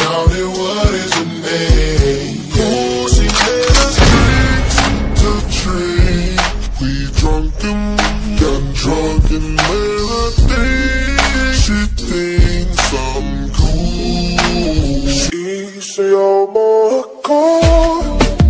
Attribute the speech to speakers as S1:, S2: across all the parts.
S1: Tell me what is your name? Oh, she made us drink to drink. We drunk and drunk and melody. She thinks I'm cool. She say I'm a call.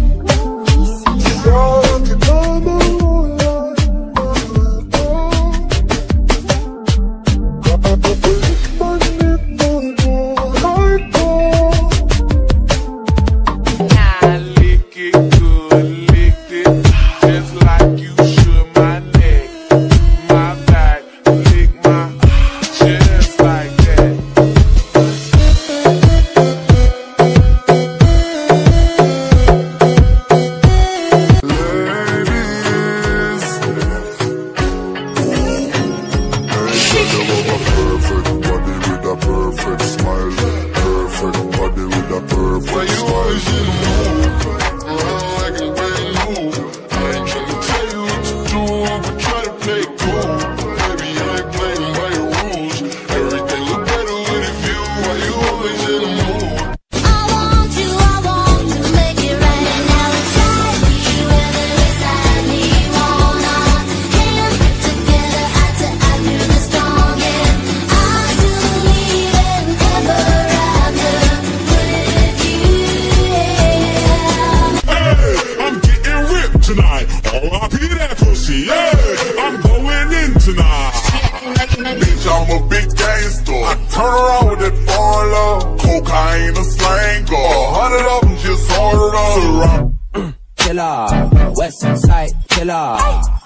S1: Bitch, I'm a big gangster. I turn around with that foreign love. Cocaine, a slang, 100 of them just ordered up.
S2: Killer, West Side killer.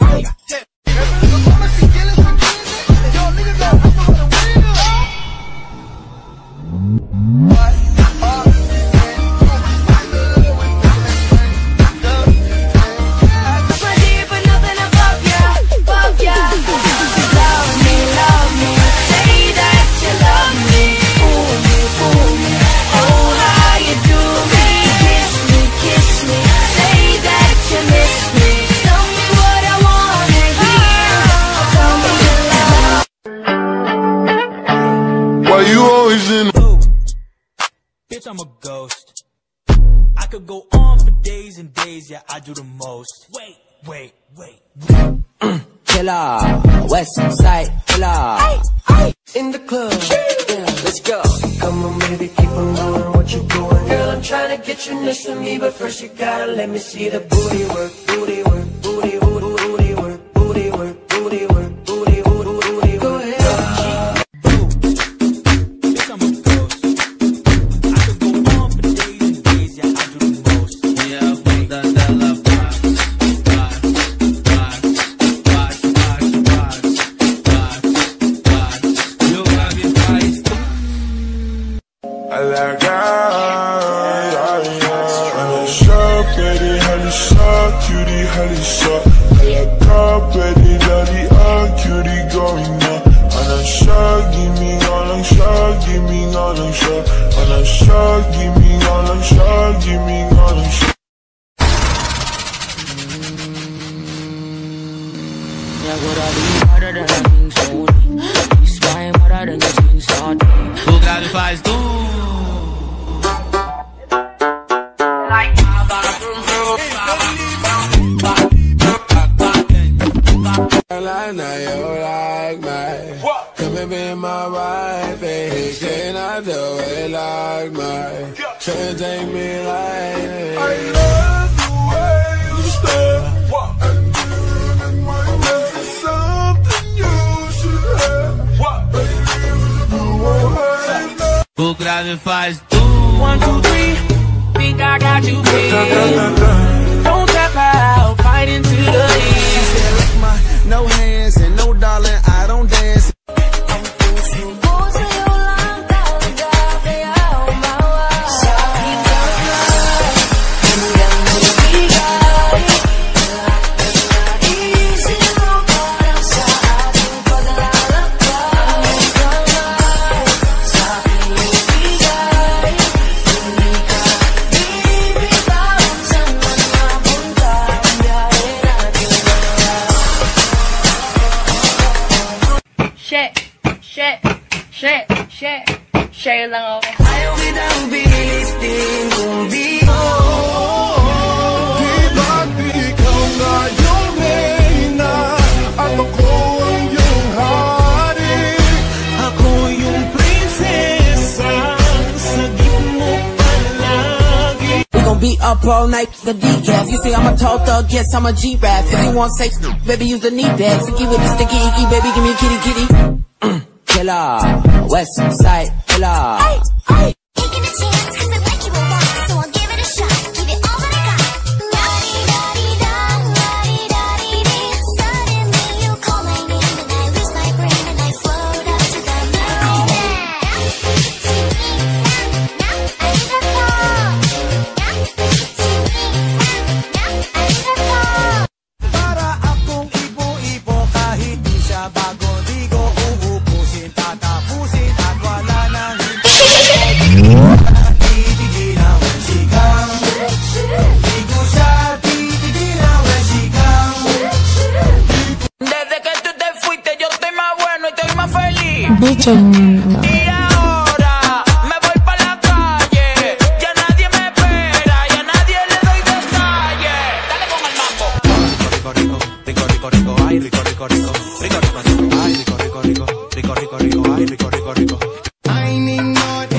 S1: You always in.
S3: Bitch, I'm a ghost. I could go on for days and days, yeah, I do the most. Wait.
S2: Killer, West Side killer. In the club, yeah, let's go. Come on, baby, keep on going, what you doing? Girl, I'm trying to get you next to me, but first you gotta let me see the booty work, booty work, booty, booty work, booty work, booty work, booty, booty. Go ahead.
S1: I like Mashup, baby, honey, suck, cutie, honey, suck. I like baby, daddy, cutie, going up. And I'm sure, give me all, I'm sure, give me all, I'm sure. And I'm sure, give me all, I'm sure, give me all, I'm sure.
S2: Yeah, what I be harder than I think so. He's flying harder than your skin start.
S3: Hoe graag de vijs doen.
S1: I know you like me. Come and be my wife, and can I do it like me? Try to take me like I love the way you stare, and this is something you should have.
S3: Hoe graag de vijs doen. 1, 2, 3, think I got you big. Don't tap out, fight into the lead.
S4: She said, lick my no hands and no darling, I don't dance.
S5: Share lang ako.
S2: Ayaw kitang bilitin kung di mo.
S1: Di ba't ikaw nga yung reyna at ako ang iyong hari?
S3: Ako yung prinsesa, sa mo palagi.
S2: We gon' be up all night, the decaf. You say I'm a tall thug, yes, I'm a G-Rap. If you want sex, baby, use the knee pad. So give it a sticky icky, baby, give me a kitty kitty. Killer, West Side Killer.
S6: Hey, give it a chance, 'cause I like you a lot, so I'll give it a shot. Give it all that I got. La-di-da-di-da, la-di-da-di-di. Suddenly you call my name and I lose my brain and I float up to the moon.
S4: Para akong ibo-ibo kahit di siya bago, di ko uubusin, tatapusin at wala nang titigil ang sigang. Di ko siya titigil ang sigang.
S3: Desde que tú te fuiste, yo estoy más bueno y estoy más feliz. Y ahora me voy pa' la calle. Ya nadie me espera, ya nadie le doy detalle. Dale con el mambo.
S4: Rico, rico, rico, rico, rico, ay, rico, rico, rico, rico, rico, rico, ay, rico, rico, rico, rico, rico, rico, ay, rico, rico, rico. I ain't not,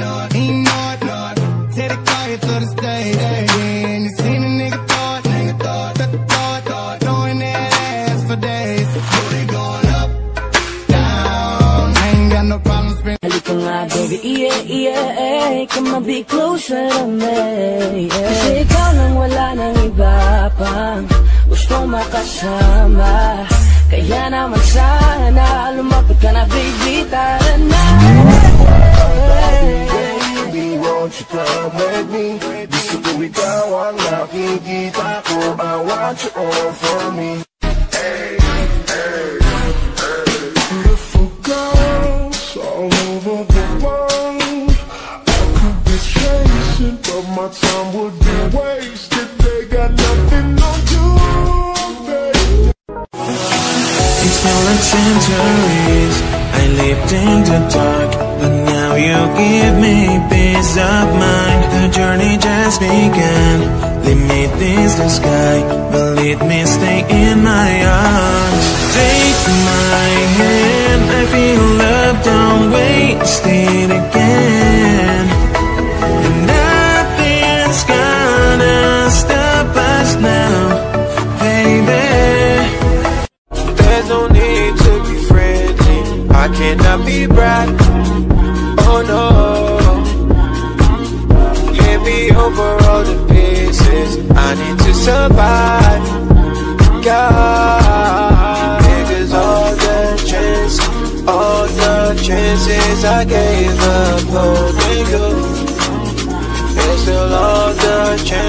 S4: dedicate to the state, and you seen a nigga thought, throwing that ass for days, booty going up, down, I ain't got no problem spending.
S2: Halika nga baby, yeah, come on be closer to me, yeah. Kasi ikaw lang wala nang iba pang gustong makasama. Kaya naman sana lumapit ka na baby, tara na.
S1: Baby, won't you come with me? Gusto ko ikaw ang nakikita ko. I want you all for me. Hey, hey, hey. Beautiful girls all over the world. I could be chasing, but my time would be wasted. They got nothing on you, baby.
S3: It's been like centuries, I lived in the dark, but now you give me peace of mind. The journey just began, limit is the sky, but let me stay in my arms. Take my hand, I feel love, don't waste it again. And nothing's gonna stop us now, baby. There's no need to be friendly, I cannot be bright. Oh no, get me over all the pieces, I need to survive. God, because all the chances I gave up holding you, there's still all the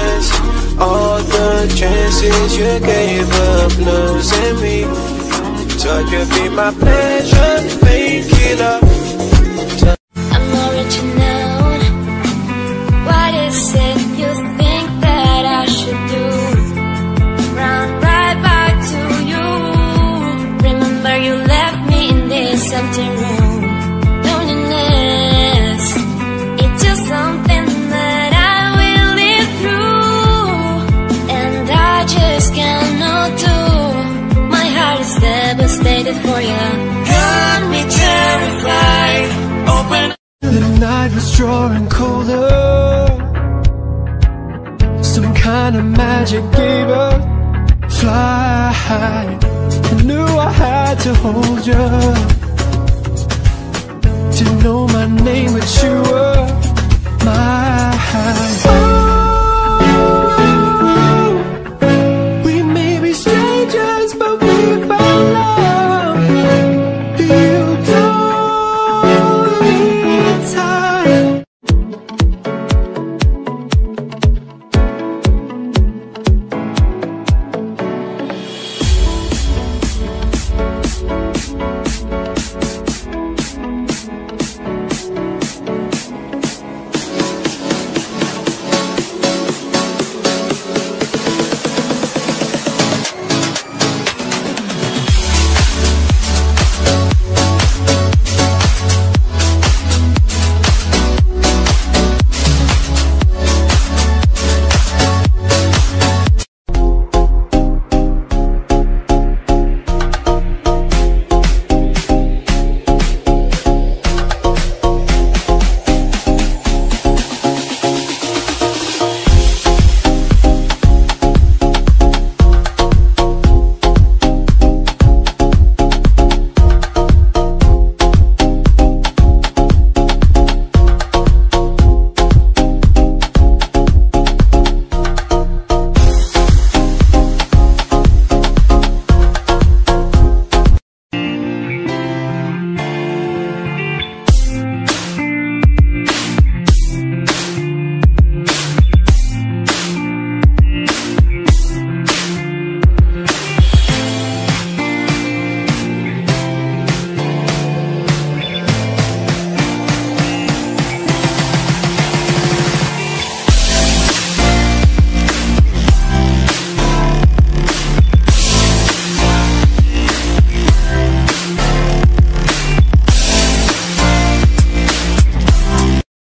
S3: chances you gave up losing me. So you be my pleasure, painkiller.
S6: I'm original. What is it you think that I should do? Run right back to you. Remember you left me in this empty room. Loneliness, it's just something that I will live through, and I just cannot do. My heart is devastated for you. Got me terrified.
S3: Open.
S7: The night was drawing colder. Some kind of magic gave a fly. I knew I had to hold you, to know my name, but you